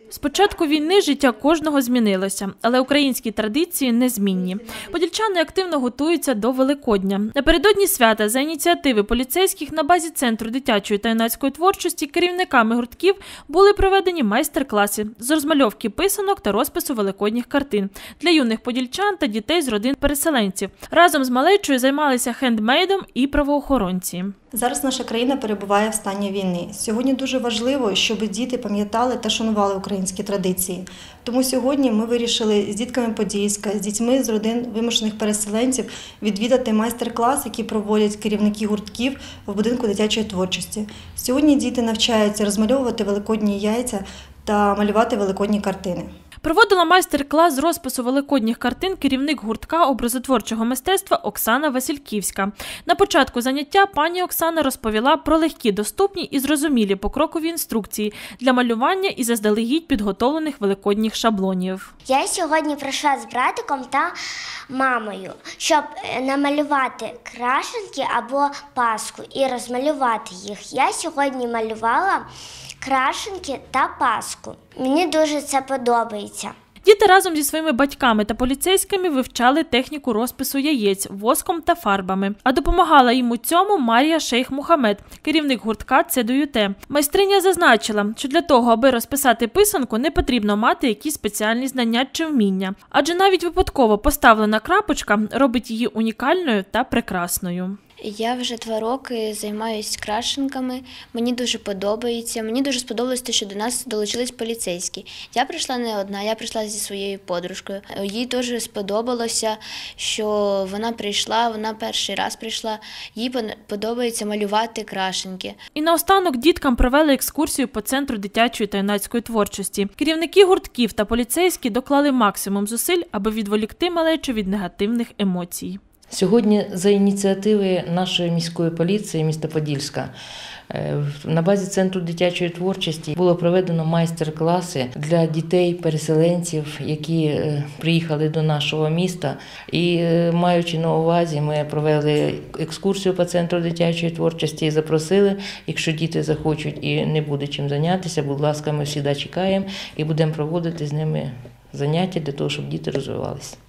З початку війни життя кожного змінилося, але українські традиції незмінні. Подільчани активно готуються до Великодня. Напередодні свята за ініціативи поліцейських на базі Центру дитячої та юнацької творчості керівниками гуртків були проведені майстер-класи з розмальовки писанок та розпису великодніх картин для юних подільчан та дітей з родин переселенців. Разом з малечою займалися хендмейдом і правоохоронці. Зараз наша країна перебуває в стані війни. Сьогодні дуже важливо, щоб діти пам'ятали та шанували українські традиції. Тому сьогодні ми вирішили з дітками Подільська, з дітьми з родин вимушених переселенців відвідати майстер-клас, який проводять керівники гуртків в будинку дитячої творчості. Сьогодні діти навчаються розмальовувати великодні яйця та малювати великодні картини. Проводила майстер-клас з розпису великодніх картин керівник гуртка образотворчого мистецтва Оксана Васильківська. На початку заняття пані Оксана розповіла про легкі, доступні і зрозумілі покрокові інструкції для малювання і заздалегідь підготовлених великодніх шаблонів. Я сьогодні прийшла з братиком та мамою, щоб намалювати крашенки або паску і розмалювати їх. Я сьогодні малювала крашенки та паску. Мені дуже це подобається. Діти разом зі своїми батьками та поліцейськими вивчали техніку розпису яєць воском та фарбами. А допомагала їм у цьому Марія Шейх Мухамед, керівник гуртка ЦДЮТ. Майстриня зазначила, що для того, аби розписати писанку, не потрібно мати якісь спеціальні знання чи вміння. Адже навіть випадково поставлена крапочка робить її унікальною та прекрасною. Я вже 2 роки займаюся крашенками, мені дуже подобається. Мені дуже сподобалось те, що до нас долучились поліцейські. Я прийшла не одна, я прийшла зі своєю подружкою. Їй дуже сподобалося, що вона прийшла, вона перший раз прийшла, їй подобається малювати крашенки. І наостанок діткам провели екскурсію по Центру дитячої та юнацької творчості. Керівники гуртків та поліцейські доклали максимум зусиль, аби відволікти малечу від негативних емоцій. Сьогодні за ініціативи нашої міської поліції міста Подільська на базі Центру дитячої творчості було проведено майстер-класи для дітей-переселенців, які приїхали до нашого міста. І маючи на увазі, ми провели екскурсію по Центру дитячої творчості і запросили, якщо діти захочуть і не буде чим зайнятися, будь ласка, ми завжди чекаємо і будемо проводити з ними заняття для того, щоб діти розвивалися.